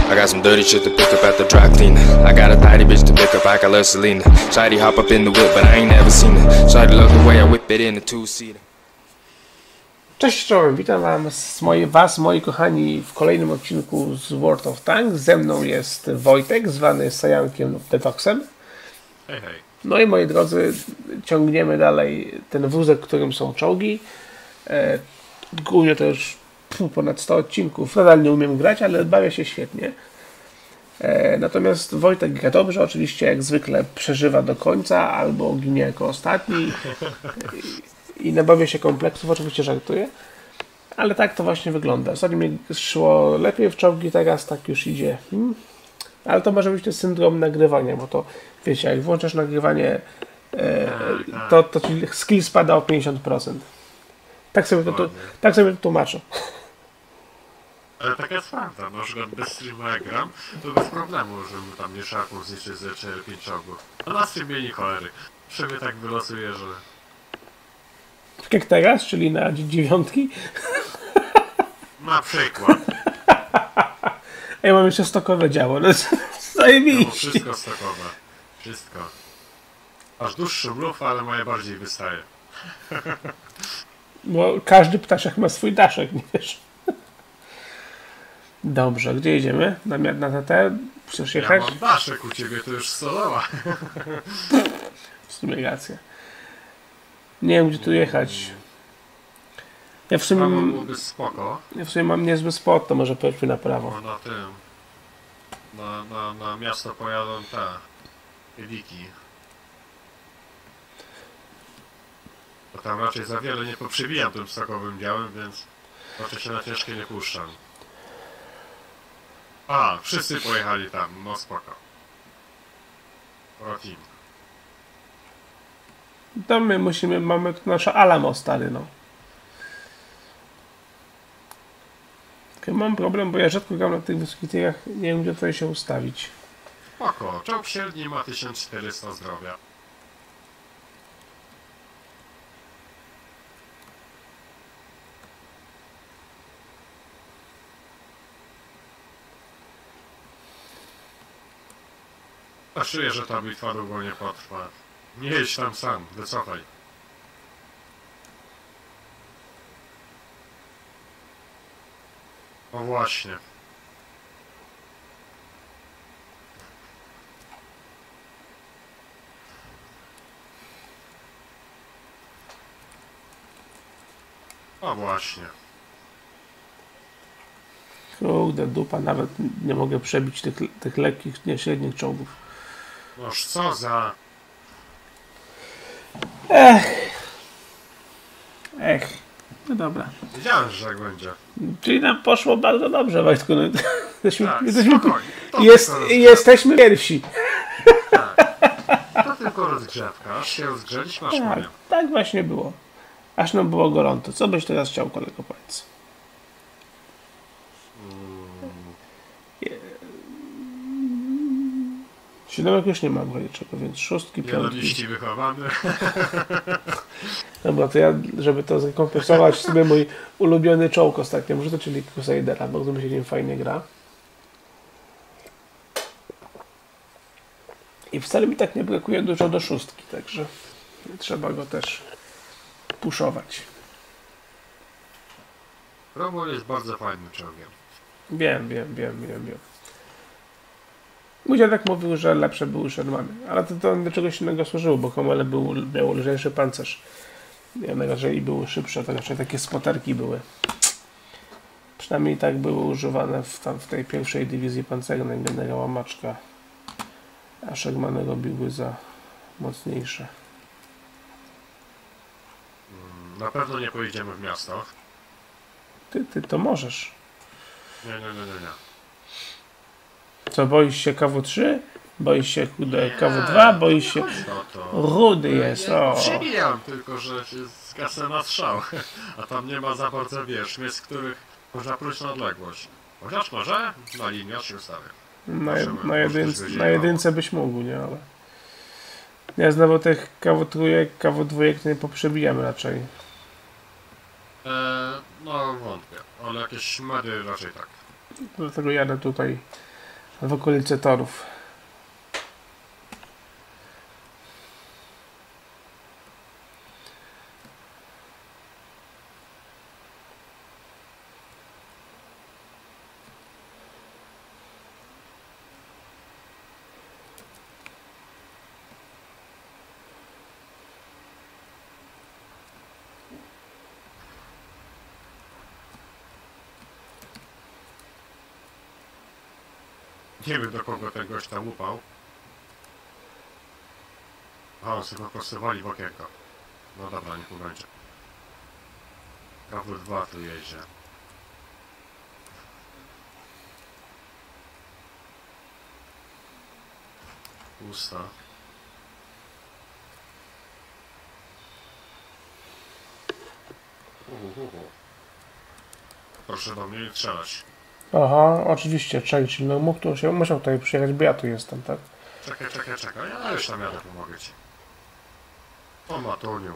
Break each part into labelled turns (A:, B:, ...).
A: I got some dirty shit to pick up at the dry cleaner. I got a tidy bitch to pick up, I got love Selena. Shawty hop up in the whip, but I ain't never seen her. Shawty love the way I whip it in a two-seater.
B: Cześć czołem, witam was, moi kochani, w kolejnym odcinku z World of Tanks. Ze mną jest Wojtek, zwany Sajankiem lub Detoxem.
C: Hej, hej.
B: No i moi drodzy, ciągniemy dalej ten wózek, którym są czołgi. Głównie to już ponad 100 odcinków. Nadal nie umiem grać, ale bawię się świetnie. Natomiast Wojtek gra dobrze, oczywiście jak zwykle przeżywa do końca albo ginie jako ostatni i nabawię się kompleksów, oczywiście żartuję, ale tak to właśnie wygląda. Ostatnio mi szło lepiej w czołgi, teraz tak już idzie. Ale to może być ten syndrom nagrywania, bo to wiecie, jak włączasz nagrywanie, to ci skill spada o 50%. Tak sobie to tłumaczę.
C: Ale taka jest prawda, na przykład bez streama jak gram, to bez problemu, żebym tam nie szarpnął zniszczyć ze 4-5 czołgów. A na streamie nie cholery. Przynajmniej tak wylosuje, że...
B: Tak jak teraz, czyli na dziewiątki.
C: Na przykład.
B: Ja mam jeszcze stokowe działo, no zajebiście.
C: No, wszystko stokowe. Wszystko. Aż dłuższy mrów, ale moje bardziej wystaje.
B: Bo każdy ptaszek ma swój daszek, nie wiesz. Dobrze, gdzie jedziemy? Na TT? Chcesz jechać?
C: Ja mam daszek u ciebie, to już solowa.
B: W sumie racja. Nie wiem, gdzie tu jechać. Ja w sumie
C: byłoby spoko.
B: Ja w sumie mam niezły spot, to może pojedźmy na prawo.
C: No na tym. Na miasto pojadą te Ediki. Bo tam raczej za wiele nie poprzybijam tym stokowym działem, więc raczej się na ciężkie nie puszczam. A, wszyscy pojechali tam, no spoko. Team.
B: To my mamy tu nasza Alamo stary, no. Tylko mam problem, bo ja rzadko gram na tych wysokich tirach, nie wiem, gdzie tutaj się ustawić.
C: Spoko, czołg średni ma 1400 zdrowia. A czuję, że ta bitwa długo nie potrwa. Nie jedź tam sam, wycofaj. O właśnie. O właśnie.
B: Kurde, dupa, nawet nie mogę przebić tych lekkich, nie średnich czołgów.
C: Noż co za...
B: No dobra.
C: Wiedziałem, że tak będzie.
B: Czyli nam poszło bardzo dobrze, Wojtku. No,
C: Spokojnie.
B: jesteśmy pierwsi.
C: To tylko rozgrzewka. Aż się rozgrzeliśmy, aż powiem.
B: Tak właśnie było. Aż nam było gorąco. Co byś teraz chciał, kolego, powiedz? Siódemek już nie mam niczego, więc szóstki, piątki.
C: Nienawiści wychowany.
B: Dobra, to ja, żeby to zrekompensować sobie mój ulubiony czołg ostatnio, może to czyli Crusadera, bo mi się nim fajnie gra. I wcale mi tak nie brakuje dużo do szóstki, także trzeba go też puszować.
C: Romul jest bardzo fajnym czołgiem.
B: Wiem. Mój dziadek mówił, że lepsze były Shermany, ale to do czegoś innego służyło, bo Komele miał lżejszy pancerz. Najraczej były szybsze, to raczej takie spoterki były. Przynajmniej tak były używane w tej pierwszej dywizji pancernej generała Maczka. A Shermany robiły za mocniejsze.
C: Na pewno nie pojedziemy w miasto.
B: Ty to możesz.
C: Nie.
B: Co, boisz się KW3? Boisz się KW2? Boisz się... Rudy jest, o!
C: Przebijam, tylko że się zgasę na strzał. A tam nie ma za bardzo wież, miejsc, w których można próć na odległość. Chociaż może na linię się ustawię.
B: Na jedynce byś mógł, nie? Ale... Ja znowu tych KW3, KW2 nie poprzebijamy raczej.
C: No wątpię, ale jakieś medy raczej tak.
B: Dlatego jadę tutaj w okolicy torów.
C: Nie wiem, do kogo ten gość tam upał. A on sobie po prostu wali w okienko. No dobra, niech mu będzie. Kawul 2 tu jeździ. Pusta. Proszę do mnie nie strzelać.
B: Aha, oczywiście, czyli no mógł tu się, musiał tutaj przyjechać, bo ja tu jestem, tak?
C: Czekaj. Ja już tam jadę, pomogę ci. O Matuniu.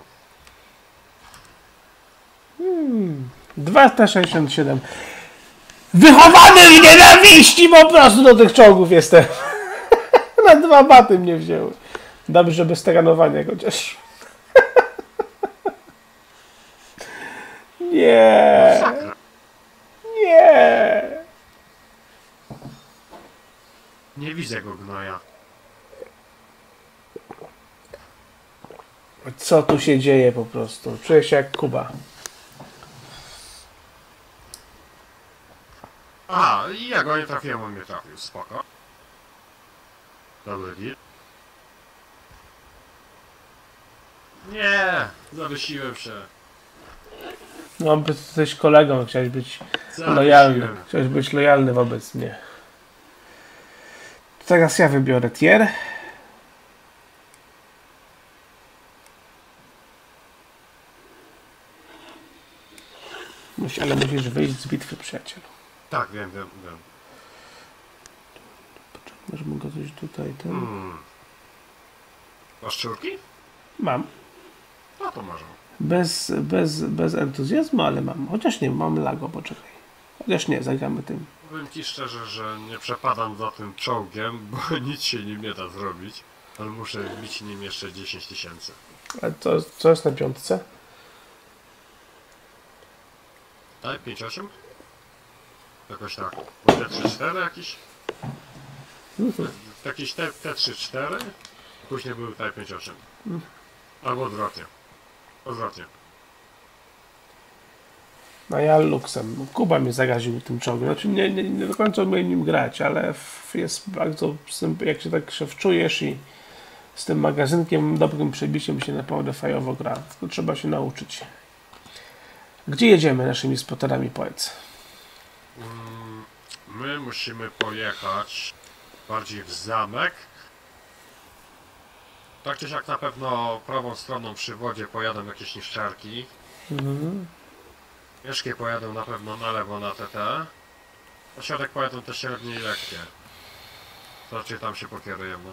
B: 267. Wychowany w nienawiści po prostu do tych czołgów jestem. Na 2 baty mnie wzięły. Dobrze, bez terenowania chociaż. Nie. Nie.
C: Nie widzę go gnoja.
B: Co tu się dzieje po prostu? Czuję się jak Kuba.
C: Aha, i ja go nie trafiłem, on mnie trafił, spoko. Dobry deal. Nie, zawiesiłem się.
B: No, by jesteś kolegą, chciałeś być
C: Zawiesiłem.
B: lojalny. Chciałeś być lojalny wobec mnie. Teraz ja wybiorę tier. Ale musisz wyjść z bitwy, przyjacielu.
C: Tak, wiem.
B: Możemy go coś tutaj...
C: Masz szczurki?
B: Mam.
C: No to może.
B: Bez entuzjazmu, ale mam. Chociaż nie, mam lago, poczekaj. Chociaż nie, zagramy tym.
C: Powiem ci szczerze, że nie przepadam za tym czołgiem, bo nic się nim nie da zrobić. Ale muszę wbić nim jeszcze 10 000.
B: A co jest na piątce?
C: Tak, 5-8? Jakoś tak. Bo T3-4 jakiś? Jakiś T3-4? Później był T5-8. Albo odwrotnie.
B: No ja luksem. Kuba mnie zagaził tym czołgiem. Znaczy nie do końca umiem nim grać, ale jest bardzo... Jak się tak wczujesz i z tym magazynkiem, dobrym przebiciem się naprawdę fajowo gra. To trzeba się nauczyć. Gdzie jedziemy naszymi spoterami, powiedz?
C: My musimy pojechać bardziej w zamek. Tak czy siak na pewno prawą stroną przy wodzie pojadą jakieś niszczarki. Ciężkie pojadą na pewno na lewo na TT. Na środek pojadą te średnie i lekkie. Raczej tam się pokierujemy.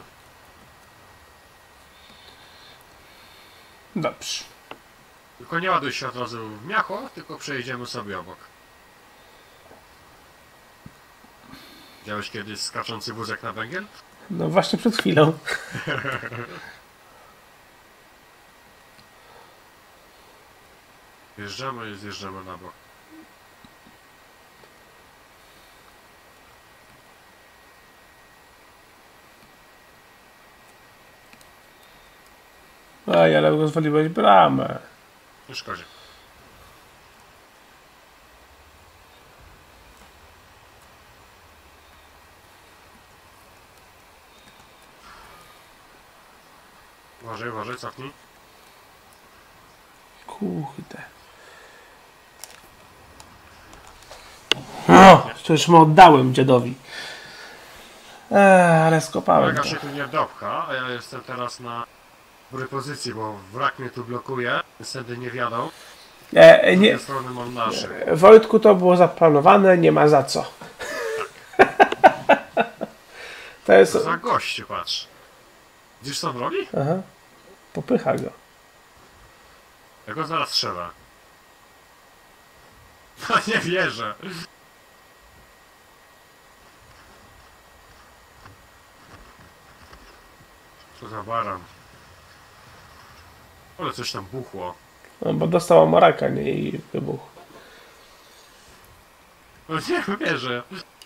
B: Dobrze.
C: Tylko nie ładuj się od razu w miacho, tylko przejedziemy sobie obok. Widziałeś kiedyś skaczący wózek na węgiel?
B: No właśnie przed chwilą.
C: Zjeżdżamy i zjeżdżamy na bok.
B: Aj, ale rozwaliłeś bramę.
C: Nie szkodzi. Uważaj, cofnij.
B: Kurde. No, to już mu oddałem dziadowi. Ale skopałem
C: Kolega
B: to.
C: się tu nie dopcha, a ja jestem teraz na dobrej pozycji, bo wrak mnie tu blokuje. Niestety nie wiadą. Z
B: Nie,
C: drugiej strony mam naszych.
B: Wojtku, to było zaplanowane, nie ma za co. To jest...
C: Co za goście, patrz. Widzisz co on robi?
B: Aha. Popycha go.
C: Ja go zaraz strzelę. No nie wierzę. Co za baran. Ale coś tam buchło.
B: No, bo dostała maraka, nie? I wybuch.
C: No nie wierzę.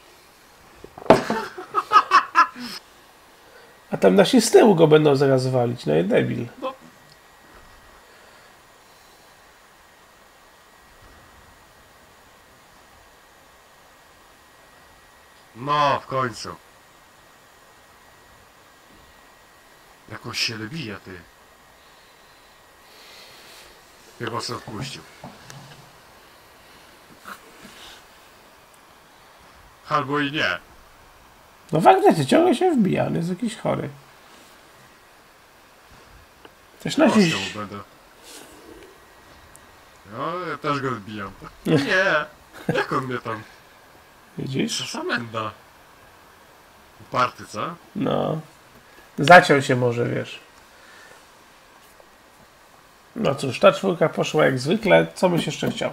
B: A tam nasi z tyłu go będą zaraz walić, no i debil.
C: No, w końcu. Jakoś się lebija, ty. Chyba se odpuścił. Albo i nie.
B: No faktycznie, ciągle się wbija, on jest jakiś chory. Też nasi...
C: Proszę, będę. No, ja też go odbijam. Nie! Jak on mnie tam?
B: Widzisz?
C: Przesamenda. Uparty, co?
B: No. Zaciął się może, wiesz. No cóż, ta czwórka poszła jak zwykle. Co byś jeszcze chciał?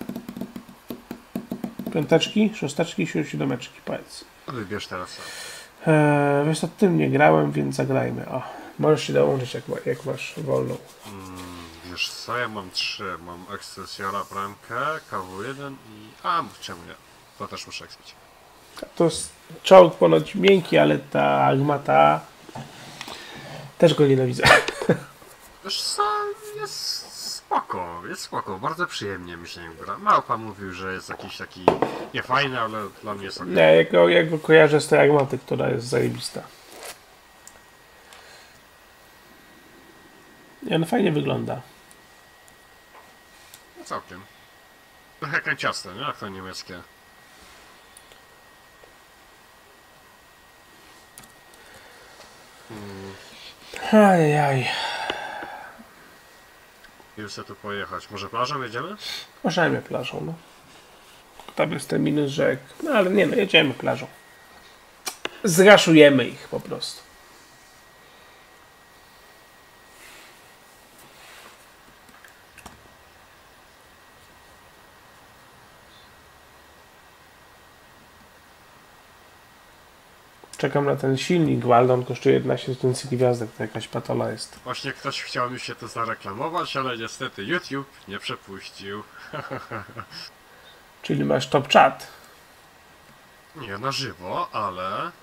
B: Piąteczki, szósteczki, siódemeczki, powiedz.
C: Wybierz teraz sam.
B: Wiesz co, tym nie grałem, więc zagrajmy. O, możesz się dołączyć jak masz wolną.
C: Wiesz co, ja mam 3. Mam Excelsiora, bramkę, KW1 i... A, czemu nie? To też muszę ekspić.
B: To jest czołg ponoć miękki, ale ta armata... Też go nienawidzę.
C: Wiesz co, jest spoko, bardzo przyjemnie mi się nim gra. Małpa mówił, że jest jakiś taki niefajny, ale dla mnie jest okej.
B: Nie, jak go kojarzę z tej armaty, która jest zajebista. I on fajnie wygląda.
C: No całkiem. Trochę kanciaste, nie? Jak to niemieckie.
B: Ajaj.
C: Już chcę tu pojechać. Może plażą jedziemy?
B: Możemy plażą, no. Tam jest ten minus rzek. No ale nie no, jedziemy plażą. Zraszujemy ich po prostu. Czekam na ten silnik Waldon, kosztuje 11 tysięcy gwiazdek, to jakaś patola jest.
C: Właśnie ktoś chciał mi się to zareklamować, ale niestety YouTube nie przepuścił.
B: Czyli masz top chat.
C: Nie na żywo, ale...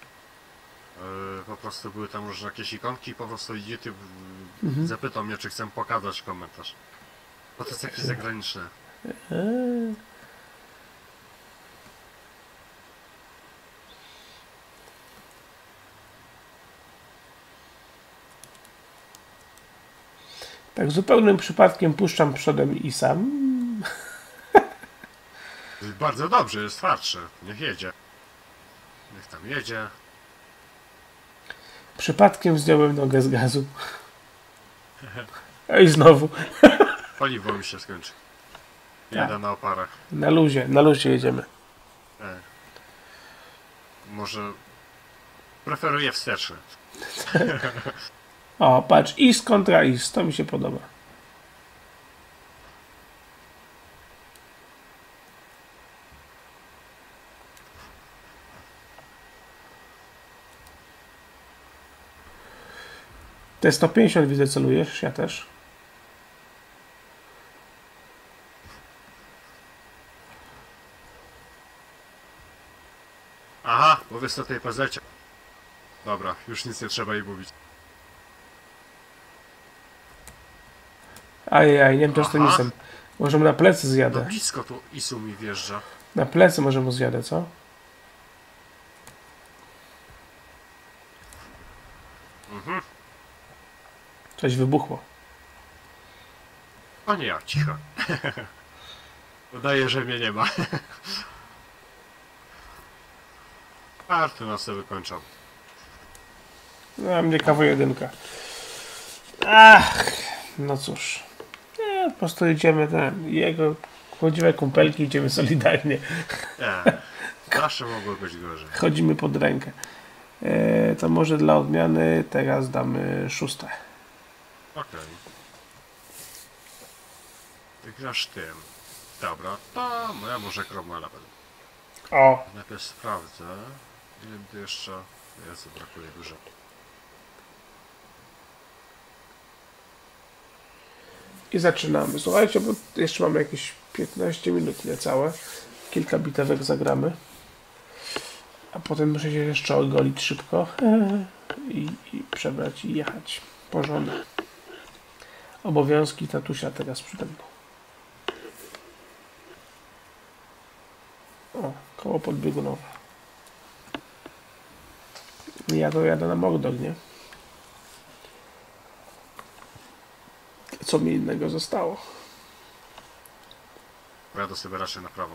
C: po prostu były tam różne jakieś ikonki i po prostu YouTube zapytał mnie, czy chcę pokazać komentarz. Bo to jest jakieś zagraniczne.
B: Tak zupełnym przypadkiem puszczam przodem i sam.
C: Bardzo dobrze, jest twardszy. Niech jedzie. Niech tam jedzie.
B: Przypadkiem zdjąłem nogę z gazu. I znowu.
C: Paliwo mi się skończy. Jadę na oparach.
B: Na luzie jedziemy.
C: Może... Preferuję wsteczny.
B: O, patrz, is kontra is, to mi się podoba. Te 150 widzę celujesz, ja też.
C: Aha, bo wy tej pezecie. Dobra, już nic nie trzeba jej mówić.
B: Ajaj, nie wiem co z tym
C: Aha.
B: isem. Może mu na plecy
C: No
B: zjadę.
C: blisko tu Isu mi wjeżdża.
B: Na plecy może mu zjadę, co? Coś wybuchło.
C: O nie, ja, cicho. Udaje, że mnie nie ma. Karty nas sobie wykończą.
B: No, a mnie KW1. Ach, no cóż. Nie, po prostu idziemy jego chodziwe kumpelki, idziemy solidarnie.
C: Nie, zawsze mogło być gorzej.
B: Chodzimy pod rękę. To może dla odmiany teraz damy 6.
C: Okej. Wygrasz tym. Dobra, to ja może Cromwella będę.
B: O!
C: Najpierw sprawdzę. Ile tu jeszcze... Jezu, brakuje dużo.
B: I zaczynamy. Słuchajcie, bo jeszcze mamy jakieś 15 minut niecałe. Kilka bitewek zagramy. A potem muszę się jeszcze ogolić szybko i przebrać i jechać po żonę. Obowiązki tatusia teraz przede mną. O, koło podbiegunowe. Ja to jadę na Mordor, nie? Co mi innego zostało?
C: Pojadę sobie raczej na prawo.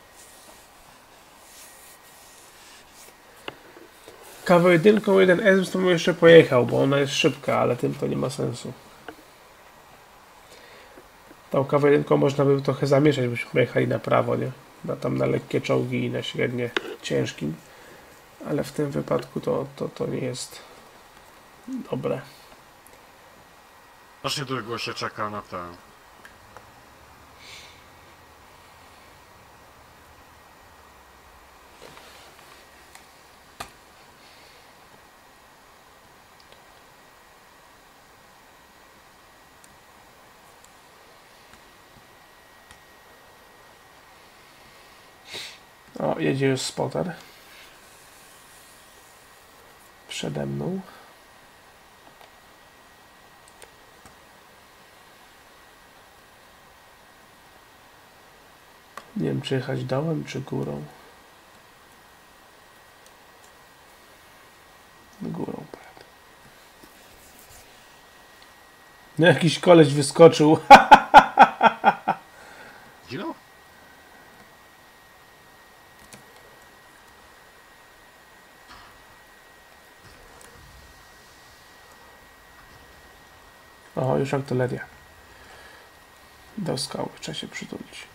B: K1 1S to bym jeszcze pojechał, bo ona jest szybka, ale tym to nie ma sensu. Tą K1 można by trochę zamieszać, byśmy pojechali na prawo, nie? Tam na lekkie czołgi i na średnie ciężkim. Ale w tym wypadku to nie jest dobre.
C: Aż niedługo się czeka na ten.
B: O, jedzie już spotter. Przede mną. Nie wiem, czy jechać dołem, czy górą. Górą pojadę. No, jakiś koleś wyskoczył.
C: Zginął?
B: O, już artyleria. Do skały trzeba się przytulić.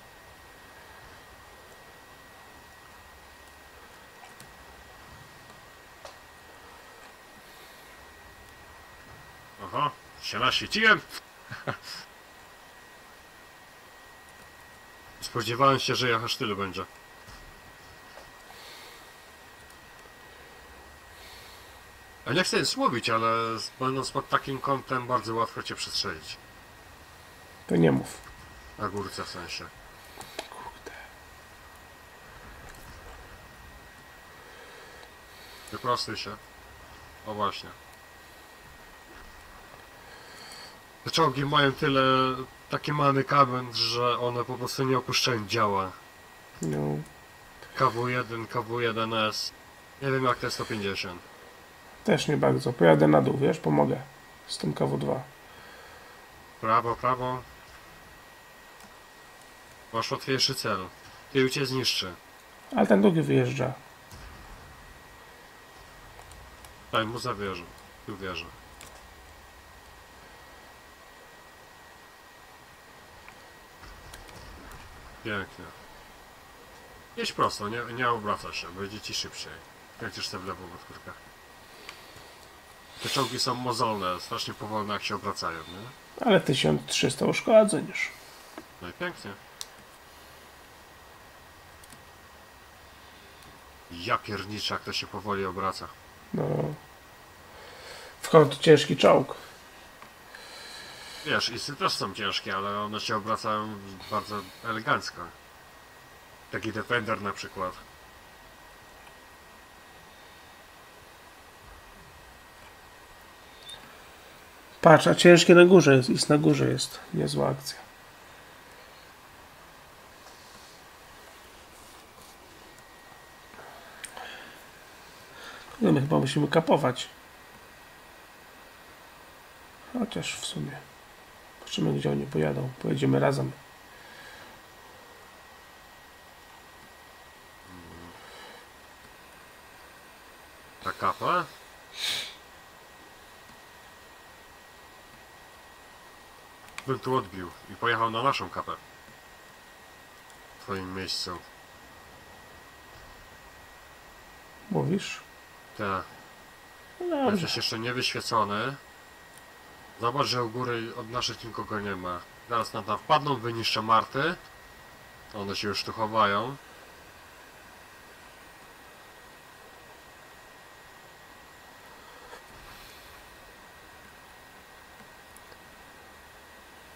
C: Aha, się naświeciłem. Spodziewałem się, że aż tyle będzie. Ja nie chcę nic mówić, ale będąc pod takim kątem bardzo łatwo cię przestrzelić.
B: To nie mów.
C: Na górce w sensie.
B: Kurde.
C: Wyprostuj się. O właśnie. Te czołgi mają tyle, taki mały kawęd, że one po prostu nie opuszczają działa.
B: No.
C: KW1, KW1S. Nie wiem jak te 150.
B: Też nie bardzo. Pojadę na dół, wiesz? Pomogę. Z tym KW2.
C: Prawo, prawo. Masz łatwiejszy cel. Tył cię zniszczy.
B: Ale ten drugi wyjeżdża.
C: Daj mu zawierzę. Tu wierzę. Pięknie. Jedź prosto, nie obraca się, będzie ci szybciej. Kręcisz sobie w lewo w odkurkach. Te czołgi są mozolne, strasznie powolne jak się obracają, nie?
B: Ale 1300 uszkodzeń już.
C: No i pięknie. Ja pierniczę, jak to się powoli obraca.
B: No. W końcu ciężki czołg.
C: Wiesz, isy też są ciężkie, ale one się obracają bardzo elegancko. Taki Defender na przykład.
B: Patrz, a ciężkie na górze jest. Ist na górze jest. Niezła akcja. No my chyba musimy kapować. Chociaż w sumie. Patrzymy, gdzie oni pojadą. Pojedziemy razem.
C: Ta kapa? Bym tu odbił i pojechał na naszą kapę. W twoim miejscu.
B: Mówisz?
C: Te.
B: No dobrze.
C: Jesteś jeszcze nie wyświecony. Zobacz, że u góry od naszych nikogo nie ma. Zaraz nam tam wpadną, wyniszczę Marty. One się już tu chowają.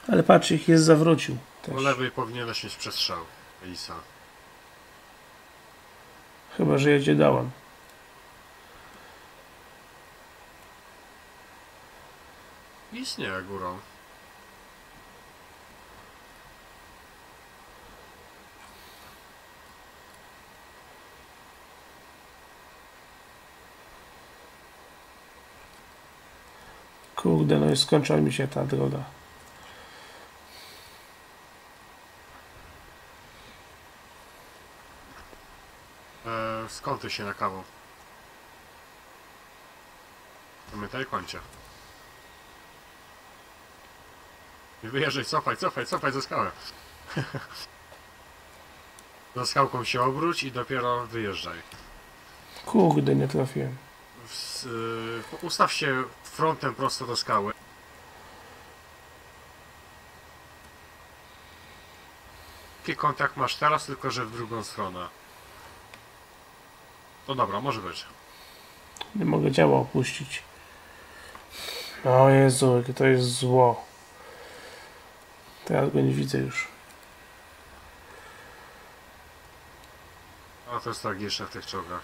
B: Ale patrz, ich jest zawrócił. Też.
C: Po lewej powinieneś mieć przestrzał, Elisa.
B: Chyba, że jedzie dołem.
C: Istnieje górą.
B: Kurde, no i skończyła mi się ta droga.
C: Skąd ty się na kawę? Pamiętaj, kończę. Nie wyjeżdżaj, cofaj ze skały. Za skałką się obróć i dopiero wyjeżdżaj.
B: Kurde, nie trafiłem.
C: Ustaw się frontem prosto do skały. Jaki kontakt masz teraz, tylko że w drugą stronę. To dobra, może być.
B: Nie mogę działa opuścić. O Jezu, jakie to jest zło. Teraz go nie widzę już.
C: A to jest tragiczne w tych czołgach.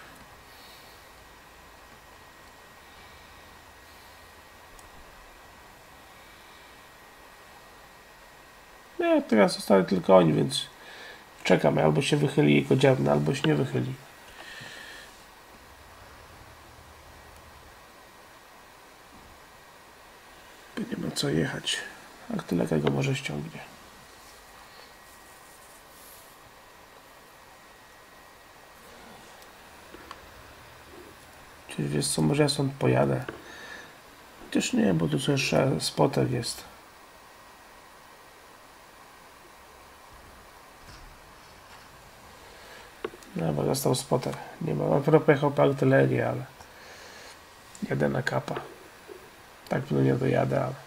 B: Nie, teraz zostali tylko oni, więc czekam. Albo się wychyli jego dziarna, albo się nie wychyli. Nie ma co jechać. Artyleria go może ściągnie. Czyli wiesz co, może ja stąd pojadę. Chociaż nie, bo tu co jeszcze spotek jest. No, bo został spotter. Nie ma. Dopiero pojechał po artylerię, ale jadę na kapa. Tak pewno nie dojadę, ale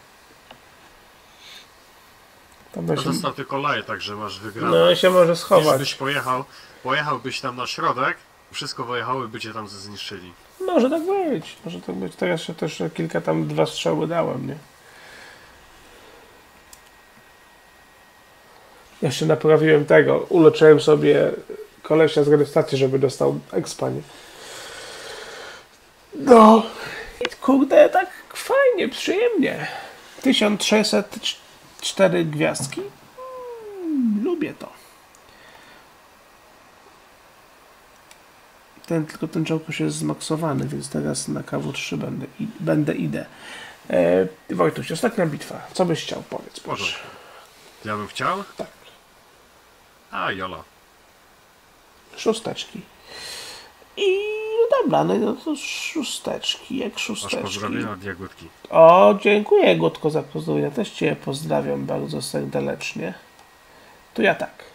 B: tam
C: To został tylko laje, także masz wygrane.
B: no się może
C: Jeśli
B: schować.
C: byś pojechałbyś tam na środek, wszystko wyjechały, by cię tam zniszczyli.
B: Może tak być. Może tak być. Teraz się też kilka tam 2 strzały dałem, nie? Jeszcze naprawiłem tego. Uleczyłem sobie kolesia z rejestracji, żeby dostał expa, nie? No. I kurde, tak fajnie, przyjemnie. 1604 gwiazdki. Lubię to. Tylko ten czołg już jest zmaksowany, więc teraz na KW3 idę. Wojtuś, ostatnia bitwa. Co byś chciał? Powiedz, proszę.
C: Ja bym chciał?
B: Tak.
C: A, jolo.
B: 6. I no dobra, no to 6. Jak 6.
C: Masz pozdrowienia od Jagódki.
B: O, dziękuję Gutko za pozdrowienia. Też Cię pozdrawiam bardzo serdecznie. To ja tak.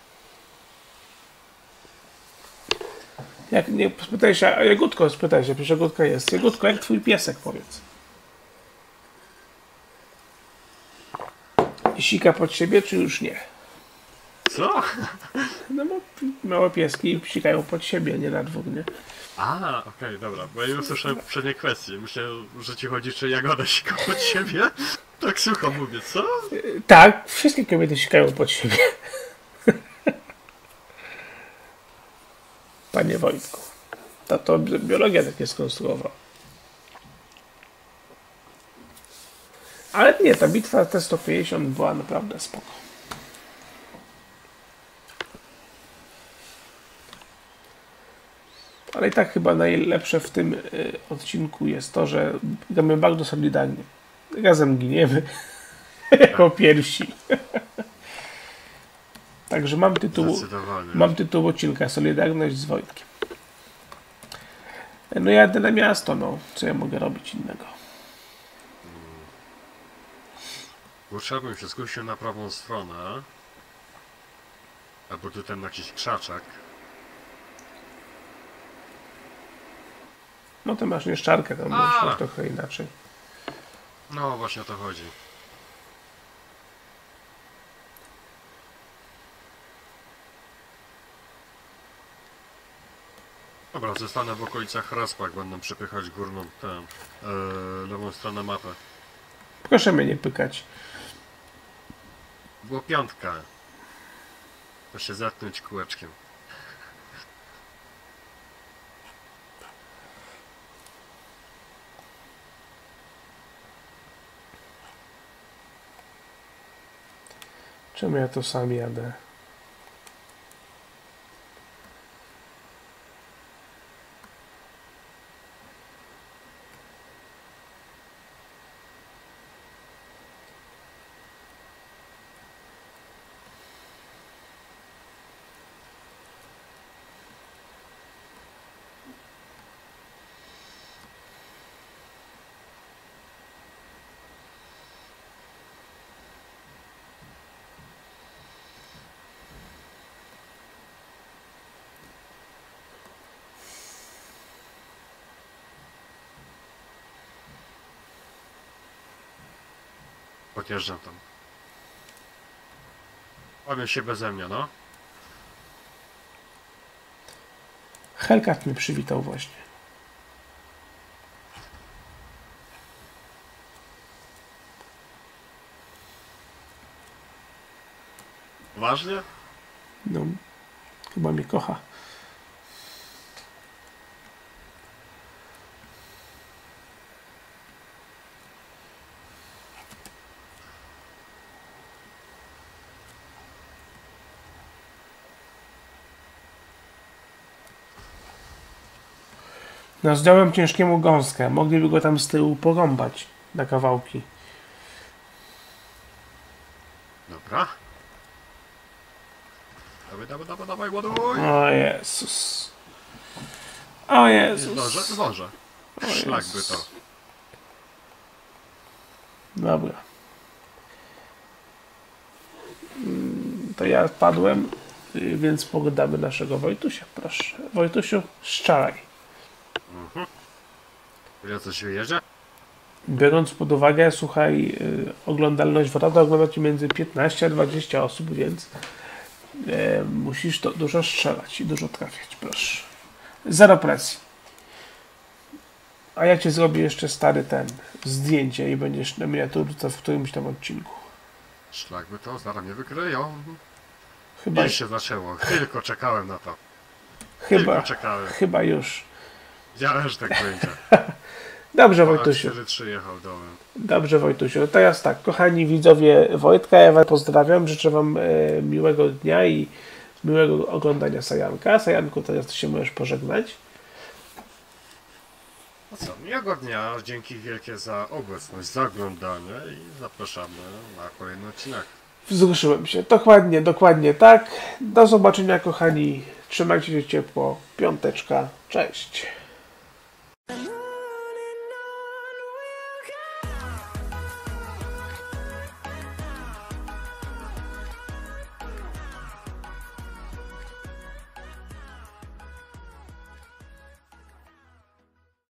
B: Jak nie spytaj się, a Jagódko, spytaj się, przecież Jagódka jest. Jagódko, jak twój piesek, powiedz. I sika pod siebie, czy już nie?
C: Co?
B: No bo małe pieski sikają pod siebie, nie na dwór, nie?
C: A, okej, dobra, bo ja nie usłyszałem poprzedniej kwestii. Myślę, że ci chodzi, czy Jagoda sika pod siebie? Tak sucho mówię, co?
B: Tak, wszystkie kobiety sikają pod siebie. Panie Wojtku. To biologia takie skonstruowała. Ale nie, ta bitwa T-150 była naprawdę spoko. Ale i tak chyba najlepsze w tym odcinku jest to, że gramy bardzo solidarnie. Razem giniemy jako pierwsi. Także mam tytuł odcinka Solidarność z Wojtkiem. No jadę na miasto, no. Co ja mogę robić innego?
C: Kurczę, bym się skusił na prawą stronę. Albo tu ten jakiś krzaczek.
B: No to masz nieszczarkę, to masz trochę inaczej.
C: No właśnie o to chodzi. Dobra, zostanę w okolicach Raspach, będę przepychać górną lewą stronę mapy.
B: Proszę mnie nie pykać.
C: było 5. To się zetknąć kółeczkiem.
B: Czemu ja to sam jadę?
C: Podjeżdżam tam. Bawię się beze mnie, no.
B: Hellcat mnie przywitał właśnie.
C: Ważnie?
B: No, chyba mnie kocha. No, zdjąłem ciężkiemu gąskę. Mogliby go tam z tyłu porąbać na kawałki.
C: Dobra. Dawaj, ładuj!
B: O Jezus. O Jezus.
C: Zdążę. Szlak by to.
B: Dobra. To ja padłem, więc pogadamy naszego Wojtusia. Proszę. Wojtusiu, strzelaj.
C: Ile coś wyjeżdża?
B: Biorąc pod uwagę, słuchaj, oglądalność WODA ogląda ci między 15 a 20 osób, więc musisz to dużo strzelać i dużo trafiać, proszę. Zero presji. A ja ci zrobię jeszcze stary zdjęcie i będziesz na miniaturce w którymś tam odcinku.
C: Szlak by to, zaraz mnie wykryją.
B: Chyba,
C: Już się zaczęło, tylko czekałem na to.
B: chyba,
C: czekałem.
B: chyba już.
C: Wiedziałem, że tak będzie.
B: Dobrze, Wojtusiu.
C: 4-3 jechał dołem.
B: Dobrze, Wojtusiu. Teraz tak, kochani widzowie Wojtka, ja was pozdrawiam, życzę wam miłego dnia i miłego oglądania Sajanka. Sajanku, teraz się możesz pożegnać.
C: No co, miłego dnia, dzięki wielkie za obecność, za oglądanie i zapraszamy na kolejny odcinek.
B: Wzruszyłem się. Dokładnie tak. Do zobaczenia, kochani. Trzymajcie się ciepło. Piąteczka. Cześć.